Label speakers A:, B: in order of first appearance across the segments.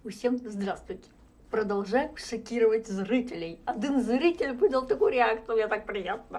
A: Усім здравствуйте. Продолжаем шокировать зрителей. Один зритель выдал такую реакцию, мне так приятно.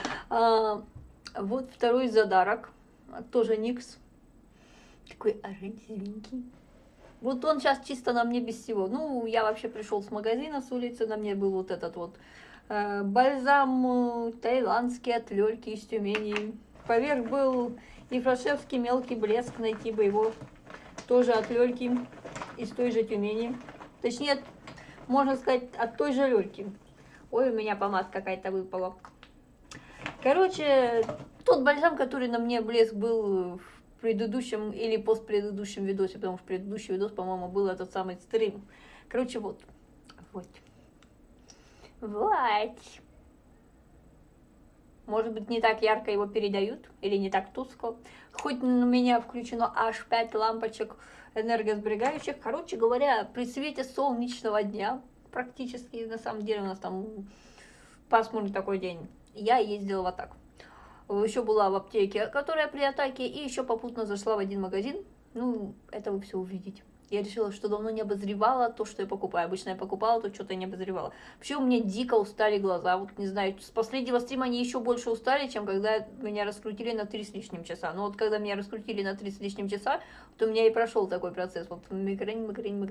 A: Вот второй задарок, тоже Никс. Такой оранжевенький. Вот он сейчас чисто на мне без всего. Ну, я вообще пришел с магазина, с улицы, на мне был вот этот вот бальзам таиландский от Лёльки из Тюмени. Поверх был Ефрашевский мелкий блеск, найти бы его. Тоже от Лёльки из той же Тюмени. Точнее, можно сказать, от той же Лёльки. Ой, у меня помада какая-то выпала. Короче, тот бальзам, который на мне блеск был в предыдущем или постпредыдущем видосе, потому что предыдущий видос, по-моему, был этот самый стрим. Короче, вот. Вот. Может быть, не так ярко его передают, или не так тускло. Хоть у меня включено аж 5 лампочек энергосберегающих. Короче говоря, при свете солнечного дня, практически, на самом деле, у нас там пасмурный такой день, я ездила вот так. Еще была в аптеке, которая при атаке, и еще попутно зашла в один магазин. Ну, это вы все увидите. Я решила, что давно не обозревала то, что я покупаю. Обычно я покупала, то что-то не обозревала. Вообще у меня дико устали глаза. Вот не знаю, с последнего стрима они еще больше устали, чем когда меня раскрутили на 3 с лишним часа. Но вот когда меня раскрутили на 3 с лишним часа, то у меня и прошел такой процесс. Вот мигрень.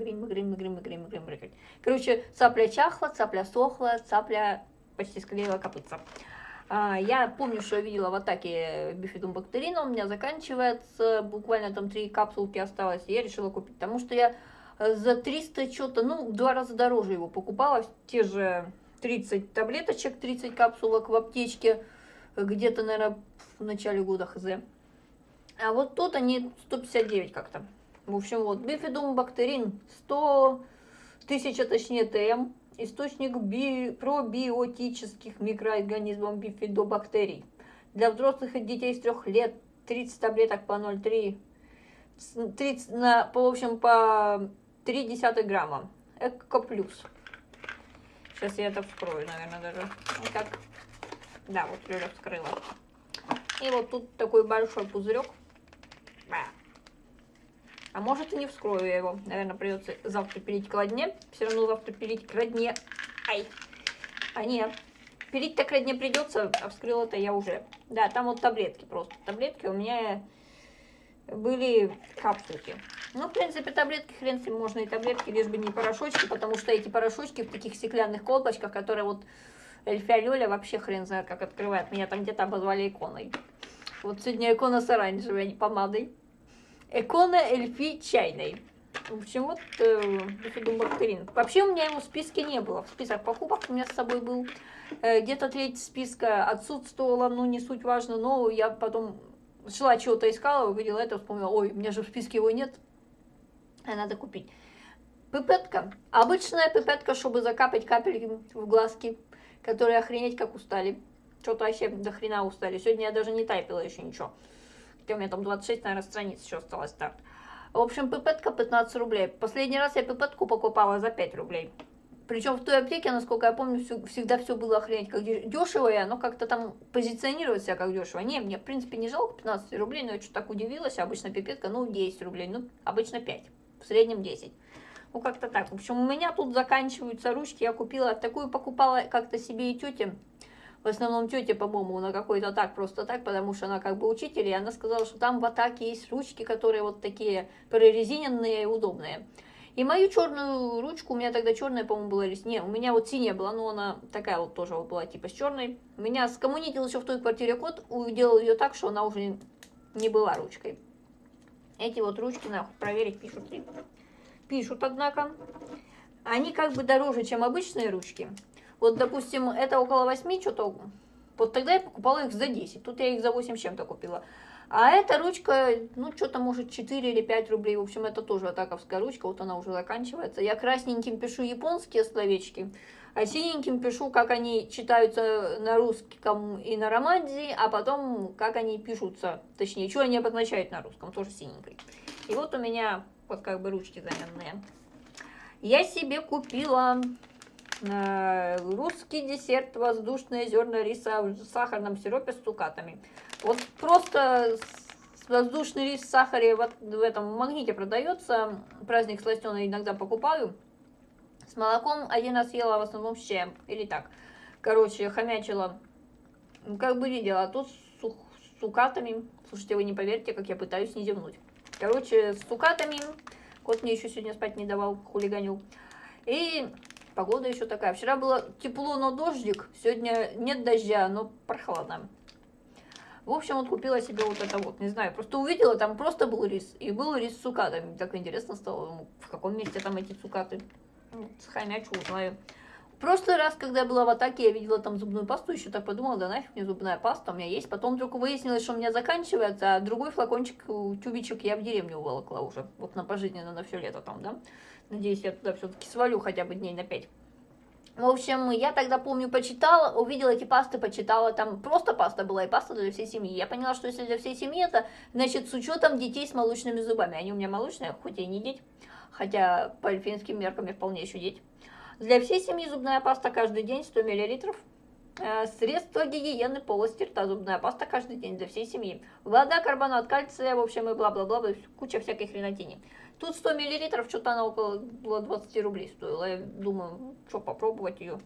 A: Короче, цапля чахла, цапля сохла, цапля почти склеила копытца. Я помню, что я видела в атаке бифидумбактерина, у меня заканчивается, буквально там 3 капсулки осталось, и я решила купить, потому что я за 300 что-то, ну, в 2 раза дороже его покупала, те же 30 таблеточек, 30 капсулок в аптечке, где-то, наверное, в начале года хз. А вот тут они 159 как-то. В общем, вот, бифидумбактерин 100, 1000, точнее, ТМ. Источник пробиотических микроорганизмов бифидобактерий. Для взрослых и детей с 3 лет 30 таблеток по 0,3, 30 в общем, по 0,3 грамма. Эко плюс. Сейчас я это вскрою, наверное, даже. Вот так. Да, вот Лёля вскрыла. И вот тут такой большой пузырек. А может и не вскрою я его. Наверное, придется завтра пилить к родне. Все равно завтра пилить к родне. Ай! А нет. Пилить-то к родне придется, а вскрыла-то я уже. Да, там вот таблетки просто. Таблетки у меня были капсулки. Ну, в принципе, таблетки, хрен с ним, можно и таблетки, лишь бы не порошочки, потому что эти порошочки в таких стеклянных колбочках, которые вот Эльфия Лёля вообще хрен знает, как открывает. Меня там где-то обозвали иконой. Вот сегодня икона с оранжевой, а не помадой. Экона Эльфи чайной. В общем, вот бифидумбактерин. Вообще у меня его в списке не было. В список покупок у меня с собой был. Где-то треть списка отсутствовала, ну не суть важно. Но я потом шла, чего-то искала, увидела это, вспомнила, ой, у меня же в списке его нет. А надо купить. Пипетка. Обычная пипетка, чтобы закапать капельки в глазки, которые охренеть как устали. Что-то вообще до хрена устали. Сегодня я даже не тайпила еще ничего. У меня там 26, наверное, страниц еще осталось старт. В общем, пипетка 15 рублей. Последний раз я пипетку покупала за 5 рублей. Причем в той аптеке, насколько я помню, всегда все было охренеть как дешево, и оно как-то там позиционирует себя как дешево. Не, мне в принципе не жалко 15 рублей, но я что-то так удивилась. Обычно пипетка, ну, 10 рублей, ну, обычно 5, в среднем 10. Ну, как-то так. В общем, у меня тут заканчиваются ручки. Я купила, такую покупала как-то себе и тете. В основном тетя, по-моему, на какой-то так, просто так, потому что она как бы учитель, и она сказала, что там в атаке есть ручки, которые вот такие прорезиненные и удобные. И мою черную ручку, у меня тогда черная, по-моему, была, или не, у меня вот синяя была, но она такая вот тоже вот была, типа с черной. Меня скоммунитил еще в той квартире кот, уделал ее так, что она уже не была ручкой. Эти вот ручки, нахуй, проверить пишут ли. Пишут, однако. Они как бы дороже, чем обычные ручки. Вот, допустим, это около 8 что-то. Вот тогда я покупала их за 10. Тут я их за 8 с чем-то купила. А эта ручка, ну, что-то может 4 или 5 рублей. В общем, это тоже атаковская ручка. Вот она уже заканчивается. Я красненьким пишу японские словечки, а синеньким пишу, как они читаются на русском и на романзе, а потом, как они пишутся. Точнее, что они обозначают на русском, тоже синенькой. И вот у меня вот как бы ручки заменные. Я себе купила русский десерт, воздушные зерна риса в сахарном сиропе с цукатами. Вот просто Воздушный рис в сахаре в этом магните продается. Праздник сластеный иногда покупаю. С молоком один раз ела, в основном с чаем. Или так. Короче, хомячила. Как бы видела. А тут с цукатами. Слушайте, вы не поверите, как я пытаюсь не зевнуть. Короче, с цукатами. Кот мне еще сегодня спать не давал, хулиганил. И погода еще такая. Вчера было тепло, но дождик. Сегодня нет дождя, но прохладно. В общем, вот купила себе вот это вот. Не знаю, просто увидела, там просто был рис. И был рис с цукатами. Так интересно стало, в каком месте там эти цукаты. Схомячу, узнаю. В прошлый раз, когда я была в атаке, я видела там зубную пасту, еще так подумала, да нафиг мне зубная паста, у меня есть. Потом вдруг выяснилось, что у меня заканчивается, а другой флакончик, тюбичек я в деревню уволокла уже. Вот на пожизненно, на все лето там, да. Надеюсь, я туда все-таки свалю хотя бы дней на 5. В общем, я тогда, помню, почитала, увидела эти пасты, почитала, там просто паста была и паста для всей семьи. Я поняла, что если для всей семьи, это, значит, с учетом детей с молочными зубами. Они у меня молочные, хоть и не дети, хотя по финским меркам я вполне еще дети. Для всей семьи зубная паста каждый день 100 мл. Средство гигиены полости рта, зубная паста каждый день для всей семьи. Вода, карбонат кальция, в общем, и бла-бла-бла, куча всякой хренотини. Тут 100 мл, что-то она около 20 рублей стоила. Я думаю, что попробовать ее.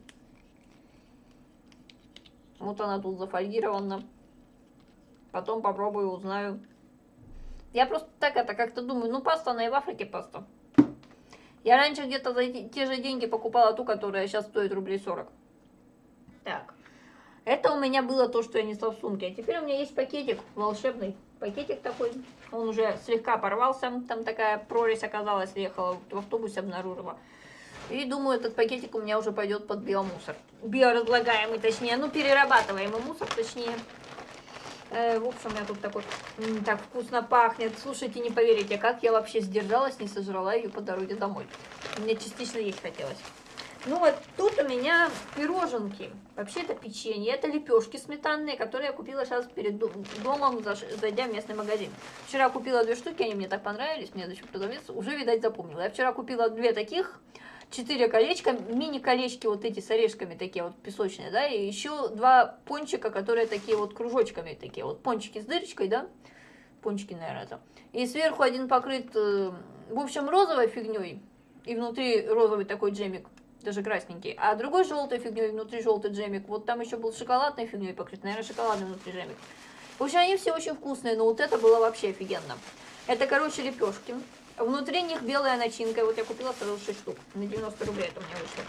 A: Вот она тут зафольгирована. Потом попробую, узнаю. Я просто так это как-то думаю, ну паста, она и в Африке паста. Я раньше где-то за те же деньги покупала ту, которая сейчас стоит рублей 40. Так. Это у меня было то, что я несла в сумке. А теперь у меня есть пакетик волшебный. Пакетик такой. Он уже слегка порвался. Там такая прорезь оказалась. Ехала в автобусе, обнаружила. И думаю, этот пакетик у меня уже пойдет под биомусор. Биоразлагаемый, точнее. Ну, перерабатываемый мусор, точнее. В общем, у меня тут такой, так вкусно пахнет. Слушайте, не поверите, как я вообще сдержалась, не сожрала ее по дороге домой. Мне частично есть хотелось. Ну вот тут у меня пироженки. Вообще это печенье, это лепешки сметанные, которые я купила сейчас перед домом, зайдя в местный магазин. Вчера купила 2 штуки, они мне так понравились, мне зачем продавец уже, видать, запомнила. Я вчера купила 2 таких, 4 колечка, мини-колечки вот эти с орешками такие вот песочные, да, и еще 2 пончика, которые такие вот кружочками такие, вот пончики с дырочкой, да, пончики, наверное, это. И сверху один покрыт, в общем, розовой фигней, и внутри розовый такой джемик, даже красненький, а другой желтой фигней, внутри желтый джемик, вот там еще был шоколадной фигней покрыт, наверное, шоколадный внутри джемик. В общем, они все очень вкусные, но вот это было вообще офигенно. Это, короче, лепешки. Внутри них белая начинка. Вот я купила сразу 6 штук. На 90 рублей это у меня вышло.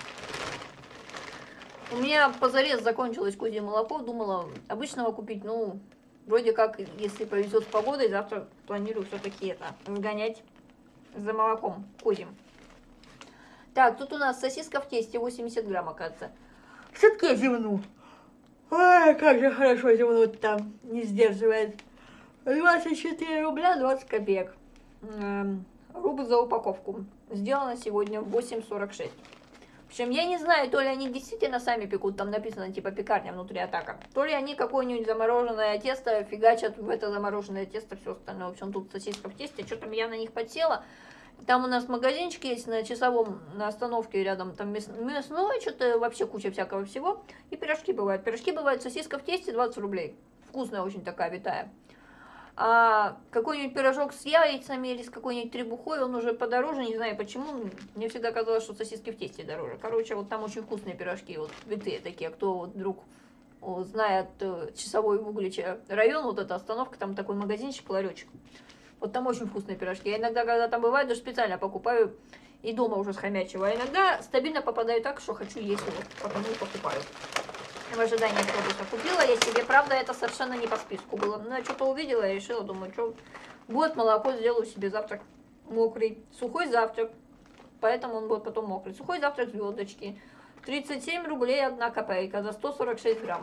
A: У меня позарез закончилось козье молоко. Думала обычного купить. Ну, вроде как, если повезет с погодой, завтра планирую все-таки это сгонять за молоком козьим. Так, тут у нас сосиска в тесте 80 грамм, оказывается. Все-таки я зевну. Ой, как же хорошо зевнуть там. Не сдерживает. 24 рубля 20 копеек. Рубль за упаковку. Сделано сегодня в 8:46. В общем, я не знаю, то ли они действительно сами пекут, там написано типа пекарня внутри атака, то ли они какое-нибудь замороженное тесто фигачат в это замороженное тесто, все остальное. В общем, тут сосиска в тесте, что-то я на них подсела. Там у нас магазинчик есть на Часовом, на остановке рядом, там мясное, что-то вообще куча всякого всего. И пирожки бывают. Пирожки бывают, сосиска в тесте 20 рублей. Вкусная очень такая, витая. А какой-нибудь пирожок с яйцами или с какой-нибудь требухой, он уже подороже, не знаю почему. Мне всегда казалось, что сосиски в тесте дороже. Короче, вот там очень вкусные пирожки, вот витые такие. Кто вот вдруг знает Часовой в Угличе район, вот эта остановка, там такой магазинчик, ларечек. Вот там очень вкусные пирожки. Я иногда, когда там бывает, даже специально покупаю и дома уже схомячиваю. А иногда стабильно попадаю так, что хочу есть его, потому и покупаю. В ожидании автобуса купила я себе, правда, это совершенно не по списку было. Но я что-то увидела и решила, думаю, что будет молоко, сделаю себе завтрак мокрый. Сухой завтрак, поэтому он будет потом мокрый. Сухой завтрак звездочки. 37 рублей 1 копейка за 146 грамм.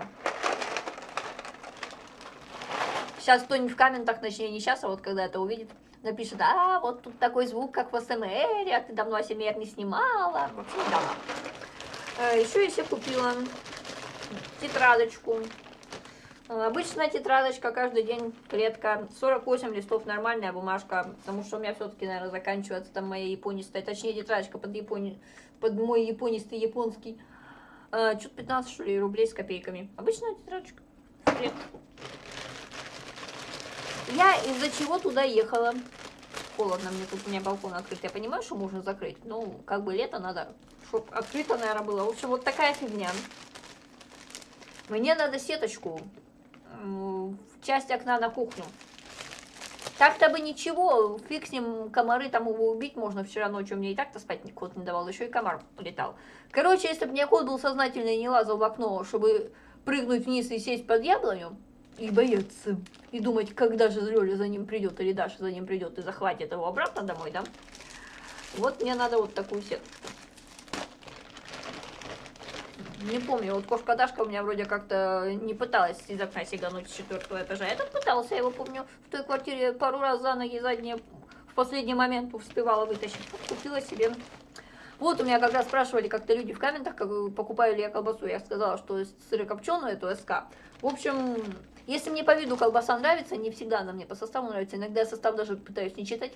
A: Сейчас кто-нибудь в комментах, точнее не сейчас, а вот когда это увидит, напишет: а вот тут такой звук, как в СМР, а ты давно СМР не снимала. Вообще недавно. Еще я себе купила тетрадочку. Обычная тетрадочка, каждый день клетка. 48 листов, нормальная бумажка, потому что у меня все-таки, наверное, заканчивается там моя японистая, точнее тетрадочка под мой японистый японский. Что-то 15, что ли, рублей с копейками. Обычная тетрадочка. Я из-за чего туда ехала? Холодно мне тут, у меня балкон открыт. Я понимаю, что можно закрыть. Ну, как бы лето надо, чтобы открыто, наверное, было. В общем, вот такая фигня. Мне надо сеточку в часть окна на кухню. Так-то бы ничего, фиг с ним, комары там его убить можно. Вчера ночью мне и так-то спать кот не давал, еще и комар летал. Короче, если бы мне кот был сознательный и не лазал в окно, чтобы прыгнуть вниз и сесть под яблоню, и бояться, и думать, когда же Лёля за ним придет, или Даша за ним придет и захватит его обратно домой, да? Вот мне надо вот такую сетку. Не помню, вот кошка Дашка у меня вроде как-то не пыталась из окна сигануть с 4-го этажа. Этот пытался, я его помню, в той квартире пару раз за ноги задние в последний момент успевала вытащить. Купила себе. Вот у меня как раз спрашивали как-то люди в комментах, как покупаю ли я колбасу. Я сказала, что сырокопченую, эту СК. В общем, если мне по виду колбаса нравится, не всегда она мне по составу нравится. Иногда я состав даже пытаюсь не читать.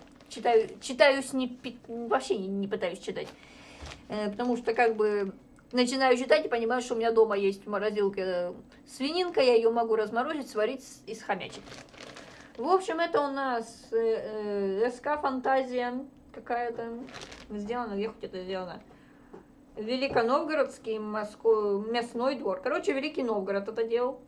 A: Вообще не пытаюсь читать. Потому что как бы начинаю читать и понимаю, что у меня дома есть в морозилке свининка. Я ее могу разморозить, сварить и схомячить. В общем, это у нас СК Фантазия какая-то. Сделано, где хоть это сделано? Великоновгородский мясной двор. Короче, Великий Новгород это делал.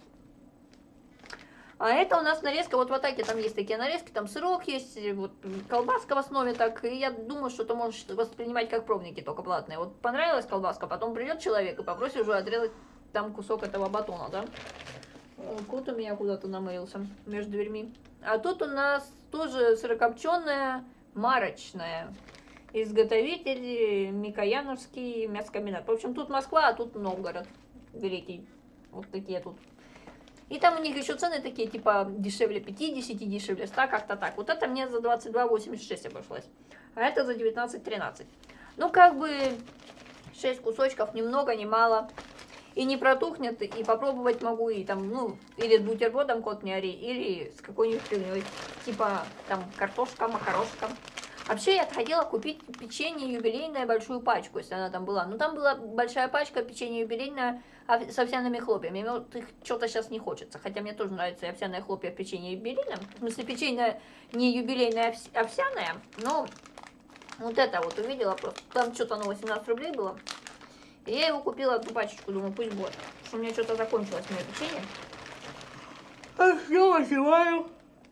A: А это у нас нарезка, вот в атаке там есть такие нарезки, там сырок есть, вот колбаска в основе, так, и я думаю, что ты можешь воспринимать как пробники, только платные. Вот понравилась колбаска, потом придет человек и попросит уже отрезать там кусок этого батона, да? Кот у меня куда-то намылился между дверьми. А тут у нас тоже сырокопченая, марочная. Изготовитель Микояновский мясокомбинат. В общем, тут Москва, а тут Новгород Великий. Вот такие тут. И там у них еще цены такие, типа дешевле 50, дешевле 100, как-то так. Вот это мне за 22,86 обошлось. А это за 19,13. Ну, как бы 6 кусочков, ни много, ни мало. И не протухнет, и попробовать могу, и там, ну, или с бутербродом кот не ори, или с какой-нибудь фигней. Типа, там, картошка, макарошка. Вообще, я хотела купить печенье юбилейное, большую пачку, если она там была. Но там была большая пачка печенья юбилейное с овсяными хлопьями. Мне вот их что-то сейчас не хочется. Хотя мне тоже нравится овсяное хлопья в печенье юбилейное. В смысле, печенье не юбилейное, а овсяное. Но вот это вот увидела просто. Там что-то на 18 рублей было. И я его купила, одну пачечку, думаю, пусть будет. Потому что у меня что-то закончилось мое печенье. А что возиваю?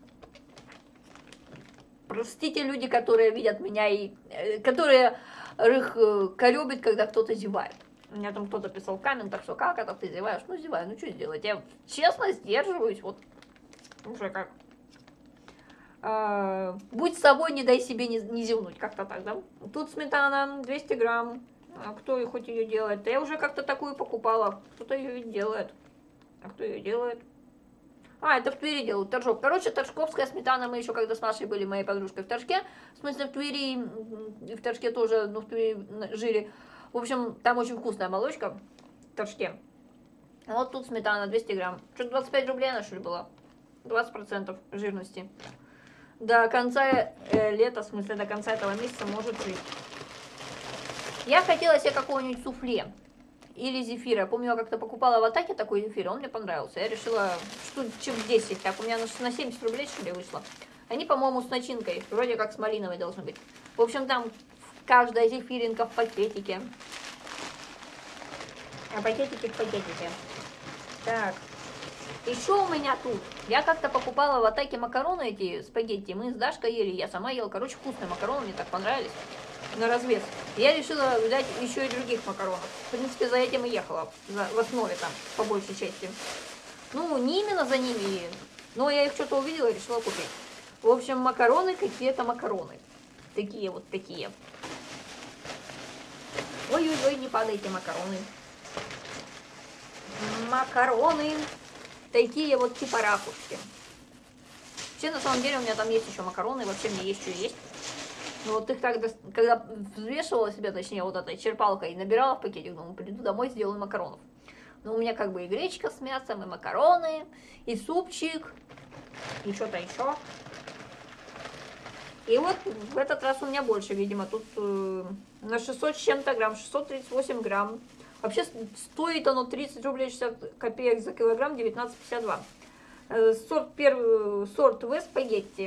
A: Простите, люди, которые видят меня и которые их корёбят, когда кто-то зевает. У меня там кто-то писал в комментах, что как это ты зеваешь? Ну, зеваю, ну что сделать? Я честно сдерживаюсь, вот уже как. Будь собой, не дай себе не зевнуть, как-то так, да? Тут сметана 200 грамм. А кто и хоть ее делает? Да я уже как-то такую покупала. Кто-то ее ведь делает. А кто ее делает? А, это в Твери делают, торжок. Короче, торжковская сметана, мы еще когда с Машей были, моей подружкой, в Торжке, в смысле в Твери, и в Торжке тоже, ну в Твери жили. В общем, там очень вкусная молочка в Торжке. Вот тут сметана 200 грамм. Что-то 25 рублей она, что ли, была? 20% жирности. До конца лета, в смысле до конца этого месяца может жить. Я хотела себе какого-нибудь суфле. Или зефира. Я помню, я как-то покупала в Атаке такой зефир, он мне понравился. Я решила штучек 10, так у меня на 70 рублей, что ли, вышло. Они, по-моему, с начинкой, вроде как с малиновой должны быть. В общем, там каждая зефиринка в пакетике. А пакетики в пакетике. Так. Еще у меня тут. Я как-то покупала в Атаке макароны эти, спагетти. Мы с Дашкой ели, я сама ела. Короче, вкусные макароны, мне так понравились. На развес. Я решила взять еще и других макаронов. В принципе, за этим и ехала. В основе там, по большей части. Ну, не именно за ними, но я их что-то увидела и решила купить. В общем, макароны какие-то макароны. Такие вот такие. Ой-ой-ой, не падайте макароны. Макароны. Такие вот типа ракушки. Вообще, на самом деле, у меня там есть еще макароны. Вообще, мне есть что есть. Ну вот их тогда, когда взвешивала себя, точнее, вот этой черпалкой и набирала в пакетик, думаю, приду домой, сделаю макаронов. Но у меня как бы и гречка с мясом, и макароны, и супчик, и что-то еще. И вот в этот раз у меня больше, видимо, тут на 600 с чем-то грамм, 638 грамм. Вообще стоит оно 30 рублей 60 копеек за килограмм, 19,52. Сорт В спагетти.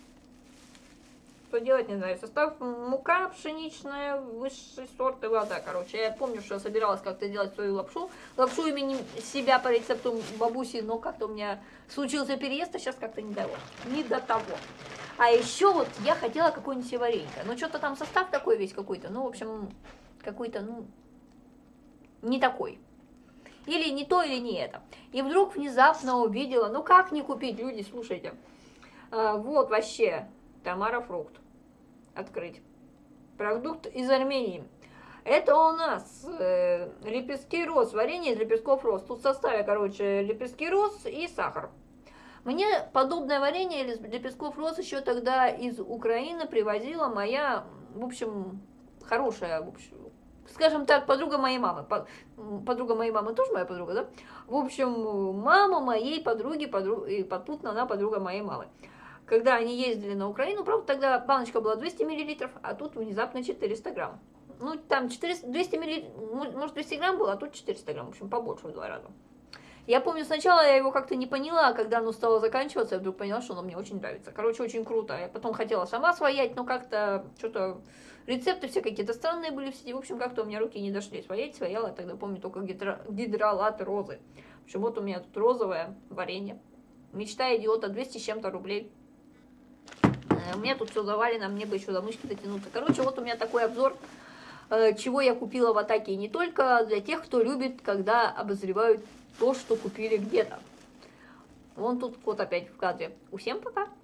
A: Что делать, не знаю. Состав: мука пшеничная, высший сорт и вода. Короче, я помню, что я собиралась как-то делать свою лапшу. Лапшу имени себя по рецепту бабуси, но как-то у меня случился переезд, а сейчас как-то не до того. А еще вот я хотела какое-нибудь варенье. Ну, что-то там состав такой весь какой-то. Ну, в общем, какой-то, ну, не такой. Или не то, или не это. И вдруг внезапно увидела, ну как не купить, люди, слушайте. Вот вообще, Тамара Фрукт. Открыть. Продукт из Армении. Это у нас лепестки роз, варенье из лепестков роз. Тут в составе, короче, лепестки роз и сахар. Мне подобное варенье из лепестков роз еще тогда из Украины привозила моя, в общем, хорошая, в общем, скажем так, подруга моей мамы. Подруга моей мамы тоже моя подруга, да? В общем, мама моей подруги, и попутно она подруга моей мамы. Когда они ездили на Украину, правда, тогда баночка была 200 мл, а тут внезапно 400 грамм. Ну, там 200 мл, может, 200 грамм было, а тут 400 грамм, в общем, побольше в 2 раза. Я помню, сначала я его как-то не поняла, а когда оно стало заканчиваться, я вдруг поняла, что оно мне очень нравится. Короче, очень круто. Я потом хотела сама своять, но как-то что-то рецепты все какие-то странные были в сети. В общем, как-то у меня руки не дошли. Свояла я тогда, помню, только гидролат розы. В общем, вот у меня тут розовое варенье. Мечта идиота, 200 с чем-то рублей. У меня тут все завалено, мне бы еще до мышки дотянуться. Короче, вот у меня такой обзор, чего я купила в Атаке. И не только для тех, кто любит, когда обозревают то, что купили где-то. Вон тут кот опять в кадре. Всем пока!